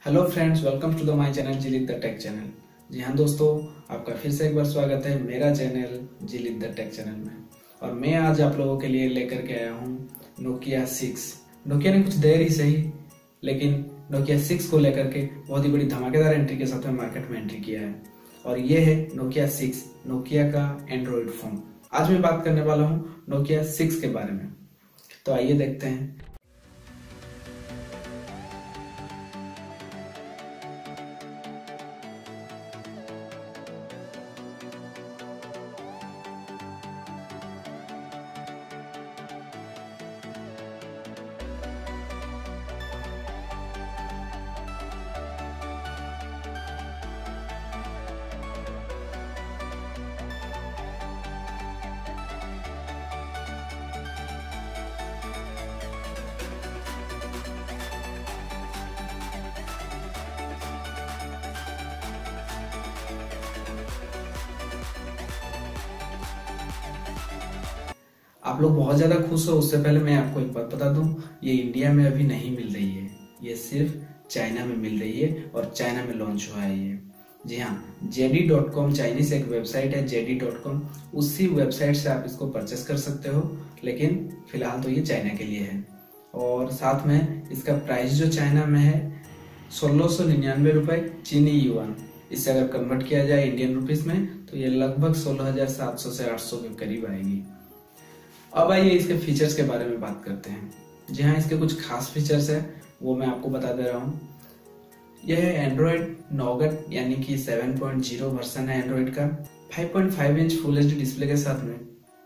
Hello friends, welcome to the my channel Jilit the tech channel. जी हाँ दोस्तों, आपका फिर से एक बार स्वागत है मेरा channel Jilit the tech channel में। और मैं आज आप लोगों के लिए लेकर के आया हूँ नोकिया 6। नोकिया ने कुछ देर ही सही, लेकिन नोकिया 6 को लेकर के बहुत ही बड़ी धमाकेदार एंट्री के साथ में मार्केट में एंट्री किया है। और ये है नोकिया 6, नोकिया का एंड्रॉइड फोन। आज मैं बात करने वाला हूँ नोकिया 6 के बारे में। तो आइए देखते हैं। आप लोग बहुत ज्यादा खुश हो, उससे पहले मैं आपको एक बात बता दूं, ये इंडिया में अभी नहीं मिल रही है। ये सिर्फ चाइना में मिल रही है और चाइना में लॉन्च हुआ है ये। जी हाँ, JD.com चाइनीज एक वेबसाइट है JD.com, उसी वेबसाइट से आप इसको परचेस कर सकते हो। लेकिन फिलहाल तो ये चाइना के लिए है। और साथ में इसका प्राइस जो चाइना में है 1699 रुपए चीनी युआन। इससे अगर कन्वर्ट किया जाए इंडियन रुपीस में तो ये लगभग 16,700 से 800 के करीब आएगी। अब आइए इसके फीचर्स के बारे में बात करते हैं। जी हाँ, इसके कुछ खास फीचर्स है, वो मैं आपको बता दे रहा हूँ। यह है एंड्रॉइड नौगट यानी कि 7.0 वर्जन है एंड्रॉइड का। 5.5 इंच फुल एचडी डिस्प्ले के साथ में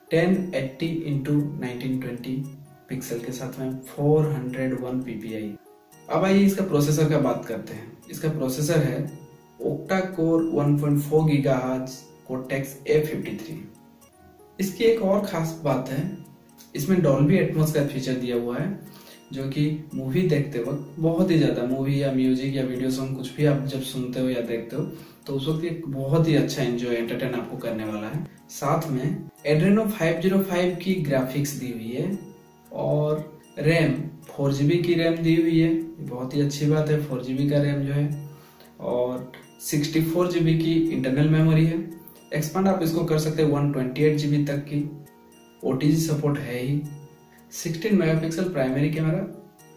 1080x1920 पिक्सल के साथ में 401 ppi। अब आइए इसका प्रोसेसर का बात करते हैं। इसका प्रोसेसर है octa core 1.4 GHz cortex A53। इसकी एक और खास बात है, इसमें डॉल्बी एटमॉस का फीचर दिया हुआ है, जो कि मूवी देखते वक्त बहुत ही ज्यादा, मूवी या म्यूजिक या वीडियो सॉन्ग कुछ भी आप जब सुनते हो या देखते हो तो उस वक्त एक बहुत ही अच्छा एंजॉय एंटरटेन आपको करने वाला है। साथ में एड्रेनो 505 की ग्राफिक्स दी हुई है और रैम 4GB की रैम दी हुई है। बहुत ही अच्छी बात है, 4GB का रैम जो है। और 64GB की इंटरनल मेमोरी है। एक्सपांड आप इसको कर सकते हैं 128GB तक की। OTG सपोर्ट है ही। 16 मेगापिक्सल प्राइमरी कैमरा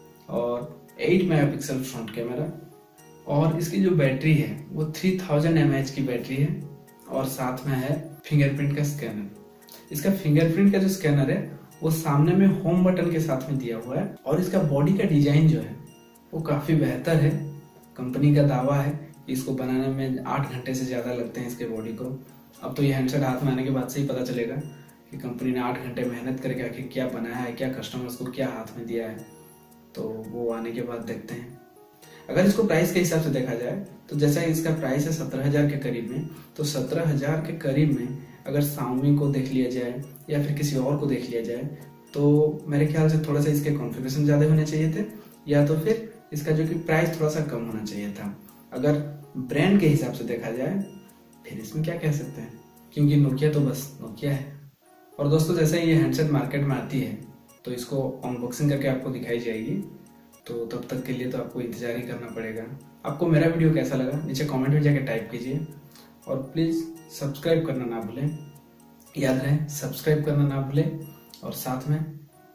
और 8 मेगापिक्सल फ्रंट कैमरा। और इसकी जो बैटरी है वो 3000 mAh की बैटरी है। और साथ में है फिंगरप्रिंट का स्कैनर। इसका फिंगरप्रिंट का जो स्कैनर है वो सामने में होम बटन के साथ में दिया हुआ है। और इसका बॉडी का डिजाइन जो है वो काफी बेहतर है। कंपनी का दावा है इसको बनाने में 8 घंटे से ज्यादा लगते हैं इसके बॉडी को। अब तो ये हैंडसेट हाथ में आने के बाद से ही पता चलेगा कि कंपनी ने 8 घंटे मेहनत करके आखिर क्या बनाया है, क्या कस्टमर्स को क्या हाथ में दिया है। तो वो आने के बाद देखते हैं। अगर इसको प्राइस के हिसाब से देखा जाए तो जैसा इसका प्राइस है 17,000 के करीब में, तो 17,000 के करीब में अगर Xiaomi को देख लिया जाए या फिर किसी और को देख लिया जाए तो मेरे ख्याल से थोड़ा सा इसके कॉन्फ़िगरेशन ज्यादा होने चाहिए थे, या तो फिर इसका जो कि प्राइस थोड़ा सा कम होना चाहिए था। अगर ब्रांड के हिसाब से देखा जाए फिर इसमें क्या कह सकते हैं, क्योंकि नोकिया तो बस नोकिया है। और दोस्तों, जैसे ये हैंडसेट मार्केट में आती है तो इसको अनबॉक्सिंग करके आपको दिखाई जाएगी। तो तब तक के लिए तो आपको इंतजार ही करना पड़ेगा। आपको मेरा वीडियो कैसा लगा नीचे कमेंट में जाके टाइप कीजिए। और प्लीज सब्सक्राइब करना ना भूलें, याद रहे सब्सक्राइब करना ना भूलें। और साथ में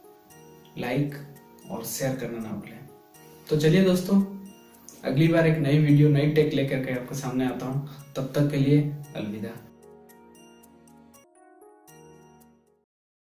लाइक और शेयर करना ना भूलें। तो चलिए दोस्तों, अगली बार एक नई वीडियो नई टेक लेकर के आपके सामने आता हूँ। तब तक के लिए अलविदा।